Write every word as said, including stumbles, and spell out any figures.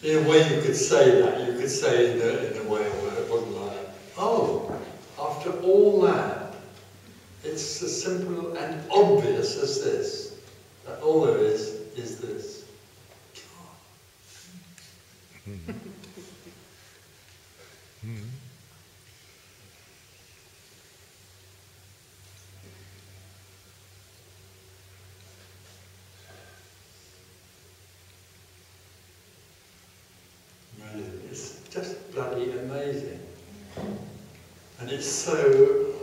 In a way you could say that, you could say in a, in a way where it wasn't like, oh, after all that, it's as simple and obvious as this, that all there is, is this. God. It's just bloody amazing. And it's so